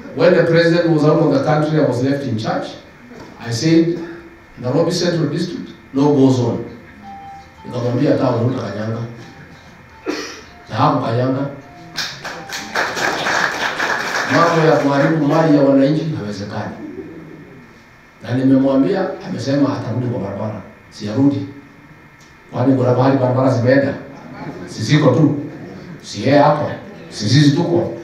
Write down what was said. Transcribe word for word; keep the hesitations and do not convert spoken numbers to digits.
When the president was out of the country, I was left in charge. I said, Nairobi Central District, no goes on. Nikamwambia hata Ruto kanyanga. Na hapo kanyanga. Mambo ya kuharibu mali ya wananchi haiwezekani. Na nimemwambia, amesema atarudi kwa barabara. Siyarudi. Kwani kuna mahali barabara zimeenda? Sisiko tu. Si yeye hapo. Sisi tuko.